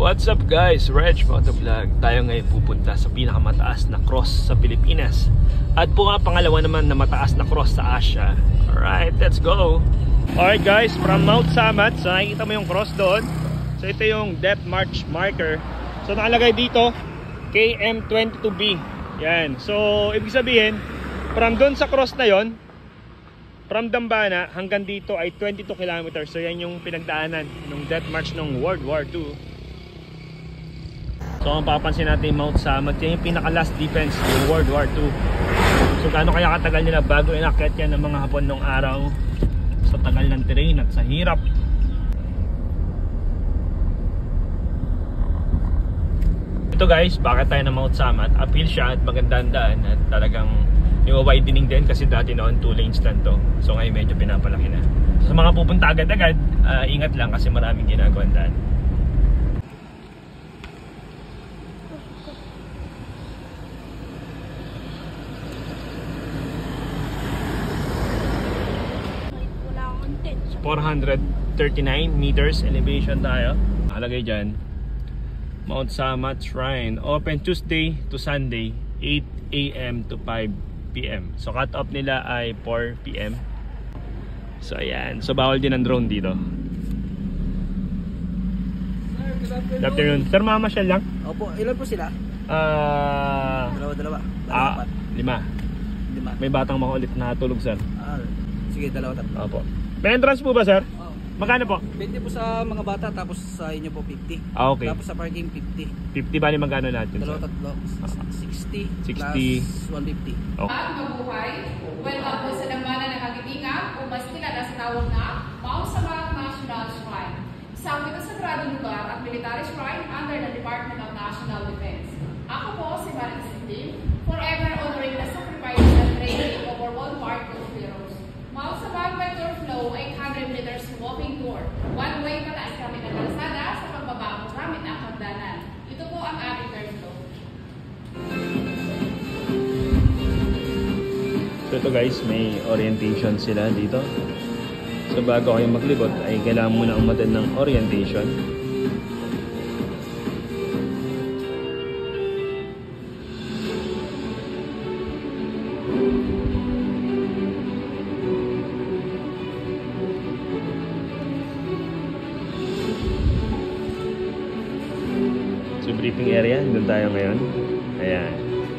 What's up guys? Reg Motovlog. Tayo ngayon pupunta sa pinakamataas na cross sa Pilipinas. At po nga pangalawa naman na mataas na cross sa Asia. Alright, let's go! Alright guys, from Mount Samat. So nakikita mo yung cross doon. So ito yung depth march marker. So nakalagay dito KM22B. Yan. So ibig sabihin, from doon sa cross na yon, from Dambana hanggang dito ay 22 kilometers. So yan yung pinagdaanan ng death march ng World War II. So kung papansin natin yung Mount Samat, yan yung pinaka last defense ng World War II. So gaano kaya katagal nila bago inakyat yan ng mga Hapon nung araw, sa tagal ng terrain at sa hirap. Ito guys, bakit tayo ng Mount Samat? Uphill siya at magandang daan at talagang i-widening din kasi dati noon 2 lanes lang to. So ngayon medyo pinapalaki na. So, sa mga pupunta agad-agad, ingat lang kasi maraming ginagawang daan. So, 439 meters elevation tayo. Nakalagay dyan, Mount Samat Shrine, open Tuesday to Sunday 8 AM to 5 PM. So cut off nila ay 4 PM. So ayan, so bawal din ang drone dito. Good afternoon. Sir, mamasyal lang? Opo, ilan po sila? Dalawa. 5. May batang makulit na tulog sir. Sige, 2, 3. Opo. May entrance po ba sir? Oo. Magkano po? 20 po sa mga bata, tapos sa inyo po 50. Okay. Tapos sa parking 50. 50 bali magkano natin sir? 2, 3. 60 60 plus 150. Okay. At mabuhay, welcome po sa dambana ng Kagitingan o mas kilala sa tawag na Mount Samat National Shrine. Isang pinasagradong lugar at military shrine under the Department of National Defense. Ako po si Marin Sindim, forever honoring the sacrifice and training of our one-part heroes. Mount Samat by tour flow, 800 meters walking tour. One way pataas kami ng kalsada sa pagbaba mo namin ang hagdanan. Ito po ang ating tour flow. So ito guys, may orientation sila dito. So bago kayo maglibot ay kailangan muna umattend ng orientation. So briefing area, doon tayo ngayon. Ayan.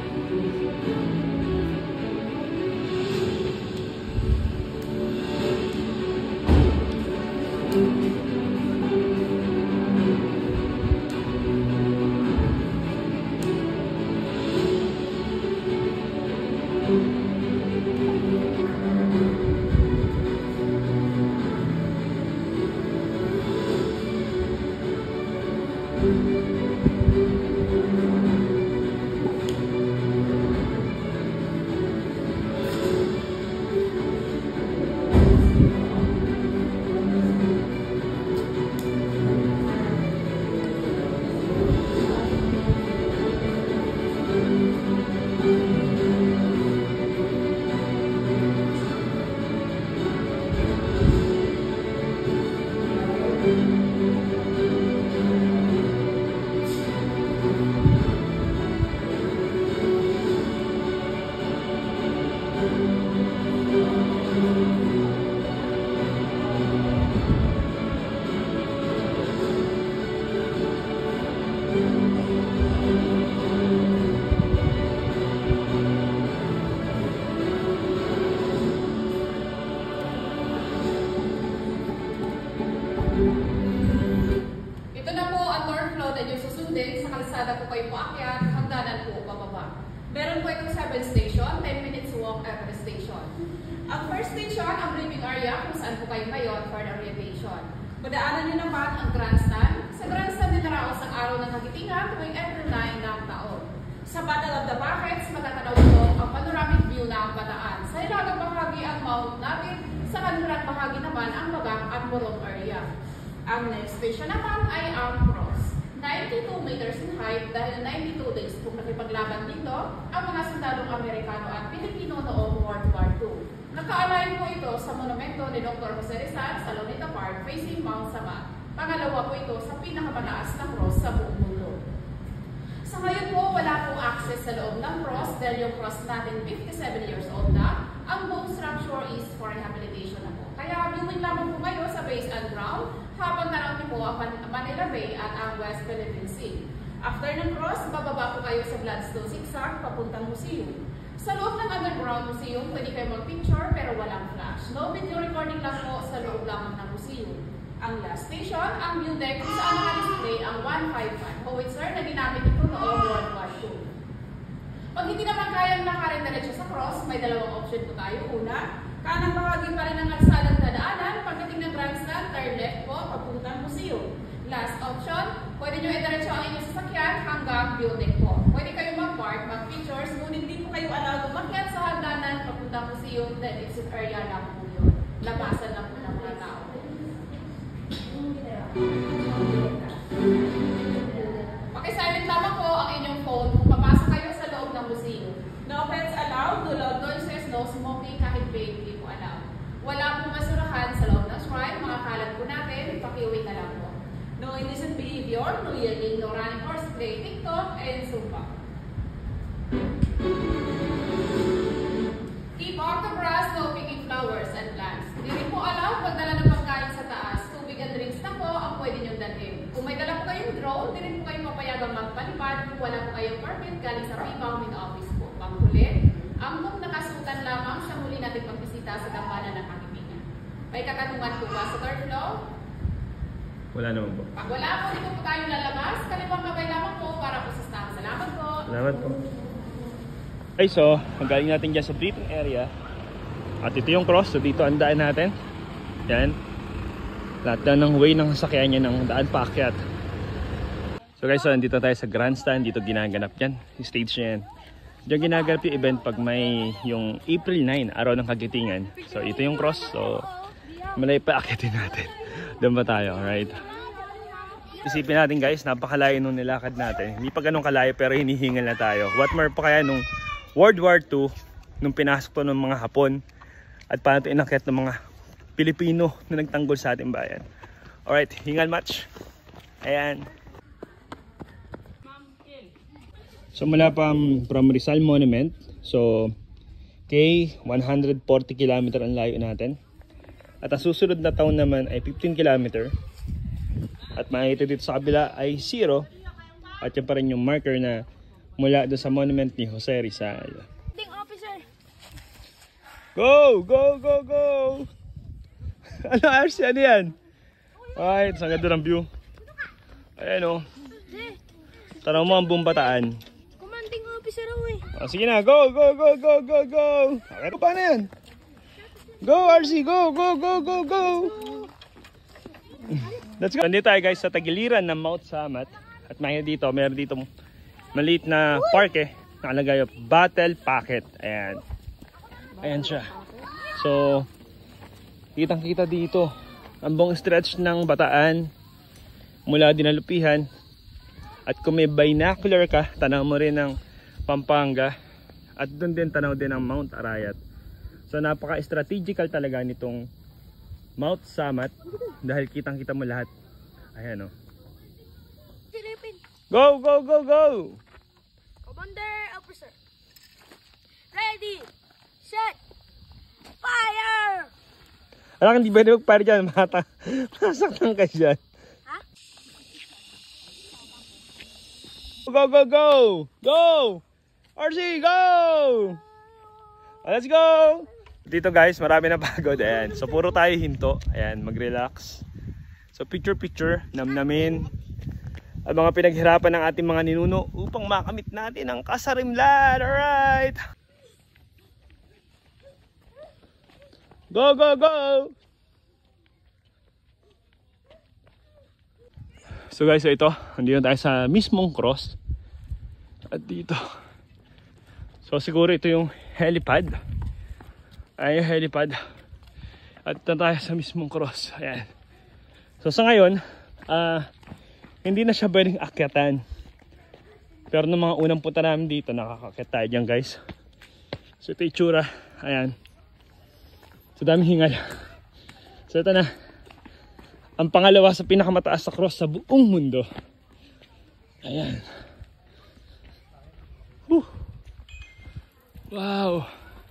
Ito na po ang tour flow na yung susundin. Sa kalsada po kayo paakyat, hagdanan po bababa. Meron po itong 7 station, 10 minutes walk every station. Ang first station, ang briefing area kung saan po kayo ngayon for the orientation. Madaanan nyo naman ang grandstand. Sa grandstand din naraos ang araw ng Kagitingan tuwing April 9 ng taon. Sa Battle of the Buckets, matatanaw po ang panoramic view ng Bataan. Sa ilagang bahagi ang Mount Natin, sa kanulang bahagi naman ang Magang at Morong area. Ang next station naman ay ang Cross. 92 meters in height dahil 92 days kung nakipaglaban dito ang mga sundalong Amerikano at Pilipino noong World War II. Naka-align po ito sa monumento ni Dr. Jose Rizal sa Luneta Park facing Mount Samat. Pangalawa po ito sa pinakamataas na cross sa buong mundo. Sa ngayon po, wala pong access sa loob ng cross dahil yung cross natin 57 years old na. Ang bone structure is for rehabilitation na po. Kaya viewing lamang po kayo sa base and ground habang tanaw niyo po ang Manila Bay at ang West Philippine Sea. After ng cross, bababa po kayo sa Gladstone Zigzag papuntang museum. Sa loob ng underground museum, pwede kayo mag-picture pero walang flash. No video recording lang po sa loob lamang ng museum. Ang last station, ang view deck kung saan naka-display ang 155 howitzer na ginamit ito noong World War II. Pag hindi naman kayang nakarin diretso sa cross, may dalawang option po tayo. Una, kanang bahagi pa rin ng kalsadang dadaanan, pagdating ng grandstand, turn left po, papuntang museum. Last option, pwede nyo i-diretso ang inyong sasakyan hanggang view deck po. Pwede kayo mag-park, mag-pictures, ngunit di po kayo allowed umakyat sa hagdanan papuntang museum, then exit area lang po yun. Labasan lang po ng mga tao. Pakisilent lamang po ang inyong phone kung papasok kayo sa loob ng museum. No pets allowed, no loud noises, no smoking, kahit vape, hindi po allowed. Wala pong masurahan sa loob ng shrine, mga kalat po natin, pakiuwi na lang po. No indecent behavior, no yelling, no running horse play, TikTok, and Zumba. Keep off the grass, no picking flowers and plants. Hindi rin po allowed magdala ng pagkain sa taas. Tubig and drinks na po ang pwede niyong dalhin. Kung may dala po kayong drone, di rin po kayong mapayagang magpalipad kung wala po kayong permit galing sa P-Bounding Office po. Panghuli, ang book nakasutan lamang sa muli natin pagbisita sa Dambana ng Katipigan. May katanungan po ba sa third floor? Wala naman po. Pag wala po, dito po tayo lalabas. Kalimuang kamay lamang po para po sa staff. Salamat po. Salamat po. Okay, so, magaling natin dyan sa briefing area. At ito yung cross. So, dito ang daan natin. Yan. Lahat na ng way ng sasakyan niya ng daan paakyat. So guys, so, nandito tayo sa grandstand. Dito ginaganap yan. Yung stage niya yan. Diyan ginaganap yung event pag may yung April 9, araw ng Kagitingan. So, ito yung cross. So, malay pa akyatin natin. Doon ba tayo? Alright. Isipin natin guys, napakalayo nung nilakad natin. Hindi pa ganun kalayo pero hinihingal na tayo. What more pa kaya nung World War II, nung pinasok to ng mga Hapon at paano ito inakyat ng mga Pilipino na nagtanggol sa ating bayan. Alright, hingal match. Ayan. So mula from Rizal Monument, so kay 140 km ang layo natin. At ang susunod na taon naman ay 15 km. At makikita dito sa kabila ay 0. At yan pa rin yung marker na mula doon sa monument ni Jose Rizal. Go! Go! Go! Go! Ano RC? Ano yan? Alright, ang ganda ng view. Ayan o. Tanaw mo ang buong Bataan. Commanding officer ako eh. Oh, sige na, go! Go! Go! Go! Go! Go! Okay, paano yan? Go RC! Go! Go! Go! Go! Go! Let's go! Nandito tayo guys sa tagiliran ng Mount Samat. At meron dito maliit na park eh. Nakalagay yung Battle Packet. Ayan. Ayan siya. So, kitang kita dito. Ang buong stretch ng Bataan. Mula Dinalupihan. At kung may binocular ka, tanaw mo rin ng Pampanga. At doon din tanaw din ang Mount Arayat. So napaka-strategical talaga nitong Mount Samat. Dahil kitang kita mo lahat. Ayan o. Go! Go! Go! Go! Commander officer. Ready! Set! Fire! Alam, hindi pwede mag-fire dyan. Masaktan ka dyan. Ha? Go! Go! Go! Go! RC! Go! Let's go! Dito guys, marami na pagod. Ayan. So puro tayo hinto. Ayan, mag-relax. So picture-picture, namnamin ang mga pinaghirapan ng ating mga ninuno upang makamit natin ang kasarimlan. Alright! Go, go, go! So guys, so ito, nandito tayo sa mismong cross. At dito. So siguro ito yung helipad. Ayan yung helipad. At ito tayo sa mismong cross. Ayan. So sa ngayon, hindi na siya pwedeng akyatan. Pero nung mga unang punta namin dito, nakakakyat tayo dyan guys. So ito yung itsura. Ayan. So daming hingal. So ito na. Ang pangalawa sa pinakamataas na cross sa buong mundo. Ayan. Wow.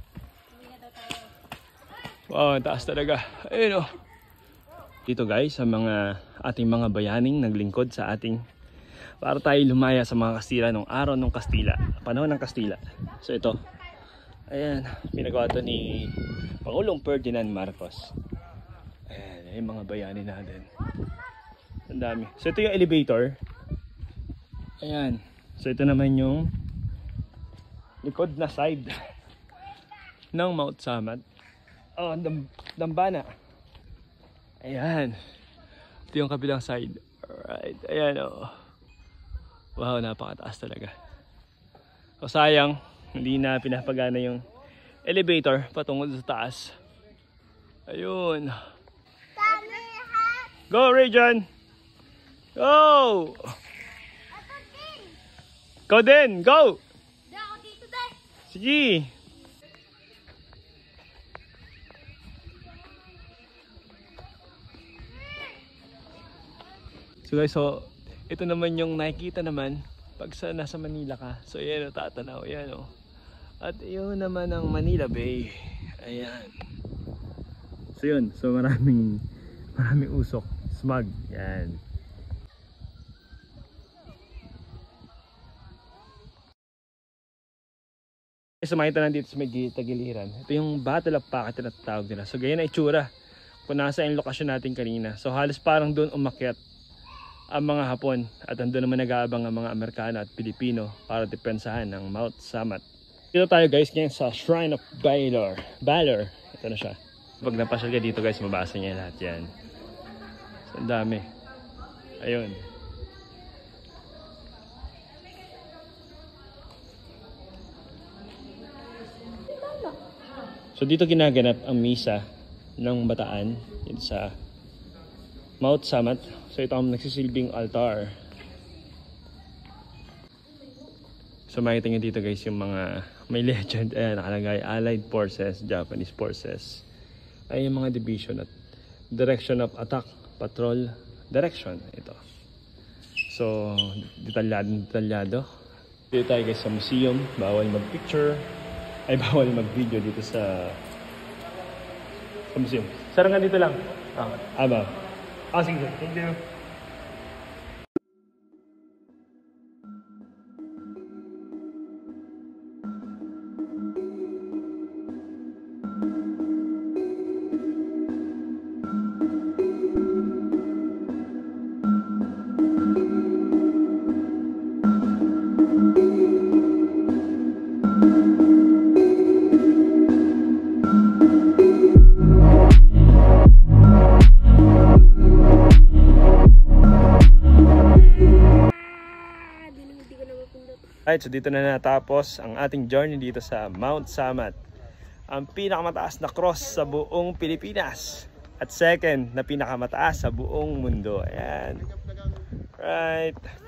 Wow, taas talaga. Ayun oh. Dito guys, sa mga ating mga bayaning naglingkod sa ating para tayo lumaya sa mga Kastila nung araw ng Kastila, panahon ng Kastila. So ito. Ayan, pinagawa to ni Pangulong Ferdinand Marcos. Ayan, yung mga bayani natin. Ang dami. So ito yung elevator. Ayan. So ito naman yung likod na side ng Mount Samat. Oh, Dambana. Ayan. Ito yung kabilang side. Alright. Ayan oh. Wow, napakataas talaga. So sayang, hindi na pinapagana yung elevator patungo sa taas. Ayun. Go, Region! Go! Go din! Go! Sige! So guys, so ito naman yung nakikita naman pag nasa Manila ka. So yan o, tatanaw, yan o. At yun naman ang Manila Bay. Ayan. So yun, so maraming usok, smog. Yan. So makita na dito sa may tagiliran. Ito yung Battle of Pakat na tatawag nila. So ganyan na itsura kung nasa yung lokasyon natin kanina. So halos parang doon umakyat ang mga Hapon at andun naman nag-aabang ang mga Amerikano at Pilipino para depensahan ng Mount Samat. Dito tayo guys ngayon sa Shrine of Valor. Ito na siya. Pag napasyal ka dito guys, mabasa niya lahat yan. So, ang dami. Ayun. So dito ginaganap ang misa ng Bataan dito sa Mount Samat. So ito ang nagsisilbing altar. So makita nyo dito guys yung mga may legend. Ayan, nakalagay Allied Forces, Japanese Forces. Ay yung mga division at direction of attack, patrol, direction. Ito. So detalyado. Dito tayo guys sa museum. Bawal mag-picture. Ay bawal mag-video dito sa museum. Sarangan dito lang. Aba. Sige. Thank you. Alright, so dito na natapos ang ating journey dito sa Mount Samat. Ang pinakamataas na cross sa buong Pilipinas. At second na pinakamataas sa buong mundo. Ayan. Right.